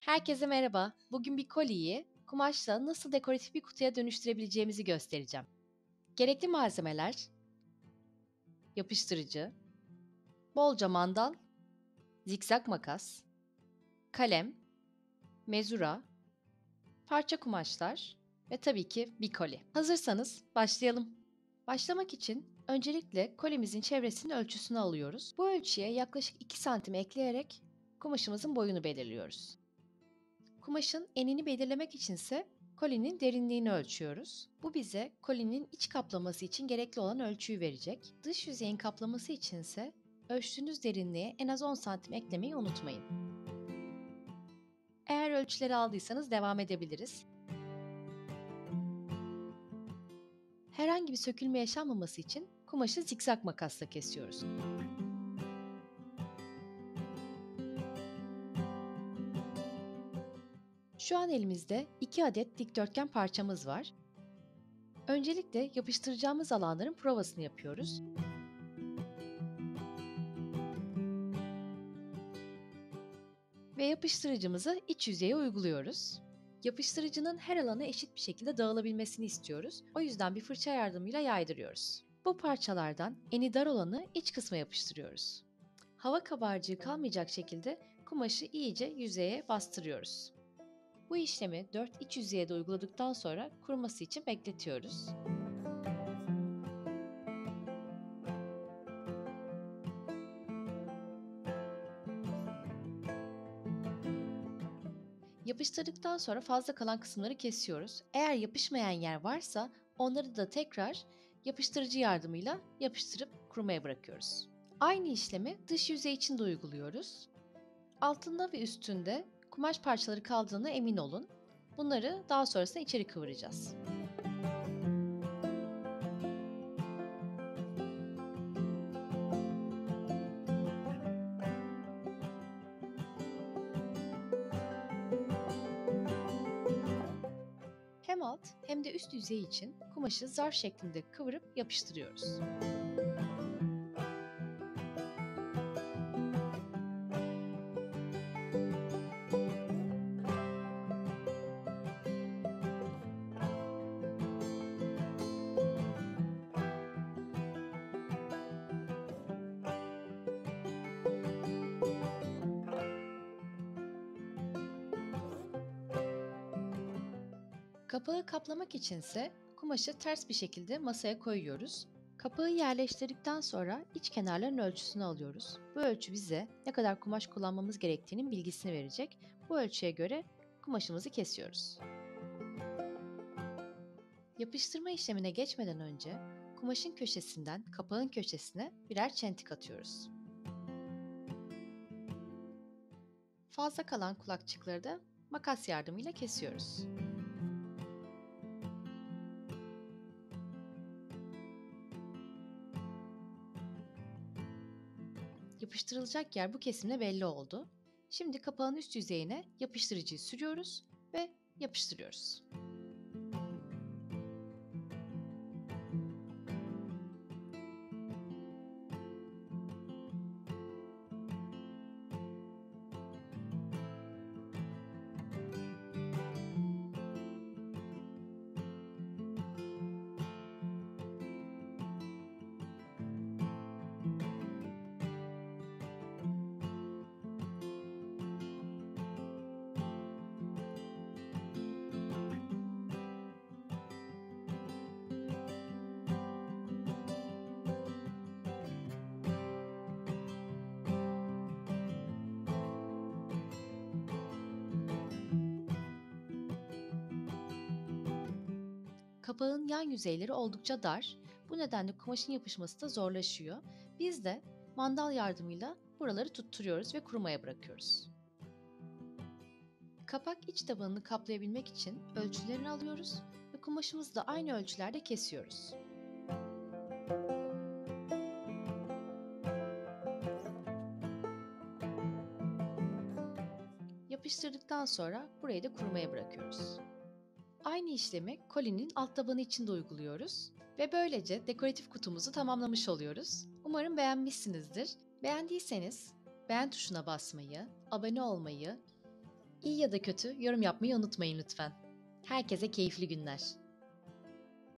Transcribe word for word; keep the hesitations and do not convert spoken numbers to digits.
Herkese merhaba. Bugün bir koliyi kumaşla nasıl dekoratif bir kutuya dönüştürebileceğimizi göstereceğim. Gerekli malzemeler: yapıştırıcı, bolca mandal, zikzak makas, kalem, mezura, parça kumaşlar ve tabii ki bir koli. Hazırsanız başlayalım. Başlamak için öncelikle kolimizin çevresinin ölçüsünü alıyoruz. Bu ölçüye yaklaşık iki santim ekleyerek kumaşımızın boyunu belirliyoruz. Kumaşın enini belirlemek içinse kolinin derinliğini ölçüyoruz. Bu bize kolinin iç kaplaması için gerekli olan ölçüyü verecek. Dış yüzeyin kaplaması içinse ölçtüğünüz derinliğe en az on santim eklemeyi unutmayın. Eğer ölçüleri aldıysanız devam edebiliriz. Herhangi bir sökülme yaşanmaması için kumaşı zikzak makasla kesiyoruz. Şu an elimizde iki adet dikdörtgen parçamız var. Öncelikle yapıştıracağımız alanların provasını yapıyoruz. Ve yapıştırıcımızı iç yüzeye uyguluyoruz. Yapıştırıcının her alana eşit bir şekilde dağılabilmesini istiyoruz. O yüzden bir fırça yardımıyla yaydırıyoruz. Bu parçalardan eni dar olanı iç kısma yapıştırıyoruz. Hava kabarcığı kalmayacak şekilde kumaşı iyice yüzeye bastırıyoruz. Bu işlemi dört iç yüzeye de uyguladıktan sonra kuruması için bekletiyoruz. Yapıştırdıktan sonra fazla kalan kısımları kesiyoruz. Eğer yapışmayan yer varsa onları da tekrar yapıştırıcı yardımıyla yapıştırıp kurumaya bırakıyoruz. Aynı işlemi dış yüzey için de uyguluyoruz. Altında ve üstünde kumaş parçaları kaldığına emin olun. Bunları daha sonrasında içeri kıvıracağız. Hem alt hem de üst yüzey için kumaşı zarf şeklinde kıvırıp yapıştırıyoruz. Kapağı kaplamak içinse kumaşı ters bir şekilde masaya koyuyoruz. Kapağı yerleştirdikten sonra iç kenarların ölçüsünü alıyoruz. Bu ölçü bize ne kadar kumaş kullanmamız gerektiğinin bilgisini verecek. Bu ölçüye göre kumaşımızı kesiyoruz. Yapıştırma işlemine geçmeden önce kumaşın köşesinden kapağın köşesine birer çentik atıyoruz. Fazla kalan kulakçıkları da makas yardımıyla kesiyoruz. Yapıştırılacak yer bu kesimle belli oldu. Şimdi kapağın üst yüzeyine yapıştırıcıyı sürüyoruz ve yapıştırıyoruz. Kapağın yan yüzeyleri oldukça dar. Bu nedenle kumaşın yapışması da zorlaşıyor. Biz de mandal yardımıyla buraları tutturuyoruz ve kurumaya bırakıyoruz. Kapak iç tabanını kaplayabilmek için ölçülerini alıyoruz ve kumaşımızı da aynı ölçülerde kesiyoruz. Yapıştırdıktan sonra burayı da kurumaya bırakıyoruz. Aynı işlemi kolinin alt tabanı için de uyguluyoruz ve böylece dekoratif kutumuzu tamamlamış oluyoruz. Umarım beğenmişsinizdir. Beğendiyseniz beğen tuşuna basmayı, abone olmayı İyi ya da kötü yorum yapmayı unutmayın lütfen. Herkese keyifli günler.